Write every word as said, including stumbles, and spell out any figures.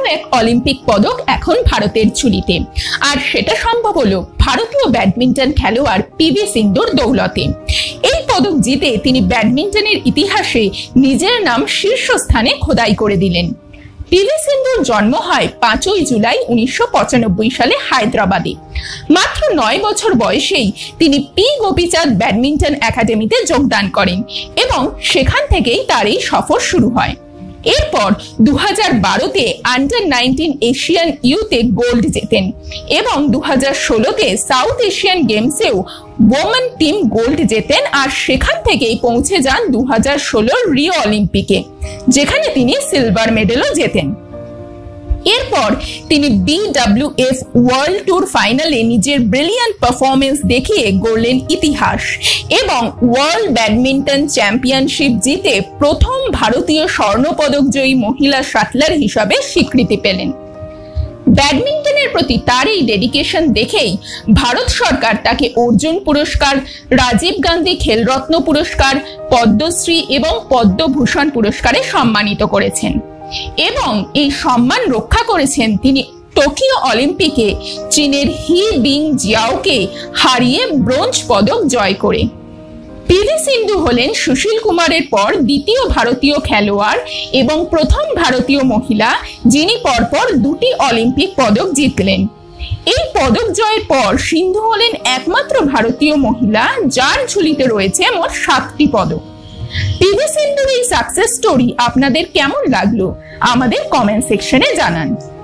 আরো এক অলিম্পিক পদক এখন ভারতের ঝুলিতে, আর সেটা সম্ভব হলো ভারতীয় ব্যাডমিন্টন খেলোয়াড় পিভি সিন্ধুর দৌলতে। এই পদক জিতে তিনি ব্যাডমিন্টনের ইতিহাসে নিজের নাম শীর্ষস্থানে খোদাই করে দিলেন। পিভি সিন্ধুর জন্ম হয় পাঁচই জুলাই উনিশশো পঁচানব্বই সালে হায়দ্রাবাদে। মাত্র নয় বছর বয়সেই তিনি পি গোপীচাঁদ ব্যাডমিন্টন একাডেমিতে যোগদান করেন এবং সেখান থেকেই তার এই সফর শুরু হয়। এরপর দু হাজার বারোতে আন্ডার নাইনটিন এশিয়ান ইউথে গোল্ড জেতেন এবং দু হাজার ষোলোতে সাউথ এশিয়ান গেমসেও ওমেন টিম গোল্ড জেতেন, আর সেখান থেকেই পৌঁছে যান দু হাজার ষোলোর রিও অলিম্পিকে, যেখানে তিনি সিলভার মেডেলও জেতেন। এরপর তিনি B W F world tour ফাইনালে নিজের ব্রিলিয়ান্ট পারফরমেন্স দেখিয়ে গড়লেন ইতিহাস এবং ওয়ার্ল্ড ব্যাডমিন্টন চ্যাম্পিয়নশিপ জিতে প্রথম ভারতীয় স্বর্ণপদক জয়ী মহিলা শাটলার হিসাবে স্বীকৃতি পেলেন। ব্যাডমিন্টনের প্রতি তার এই ডেডিকেশন দেখেই ভারত সরকার তাকে অর্জুন পুরস্কার, রাজীব গান্ধী খেলরত্ন পুরস্কার, পদ্মশ্রী এবং পদ্মভূষণ পুরস্কারে সম্মানিত করেছেন এবং এই সম্মান রক্ষা করেছেন তিনি টোকিও অলিম্পিকে চীনের হি বিং জিয়াওকে হারিয়ে ব্রোঞ্জ পদক জয় করে। পিভি সিন্ধু হলেন সুশীল কুমারের পর দ্বিতীয় ভারতীয় খেলোয়াড় এবং প্রথম ভারতীয় মহিলা যিনি পরপর দুটি অলিম্পিক পদক জিতলেন। এই পদক জয়ের পর সিন্ধু হলেন একমাত্র ভারতীয় মহিলা যার ঝুলিতে রয়েছে মোট সাতটি পদক। পিভি সিন্ধুর এই সাকসেস স্টোরি আপনাদের কেমন লাগলো আমাদের কমেন্ট সেকশনে জানান।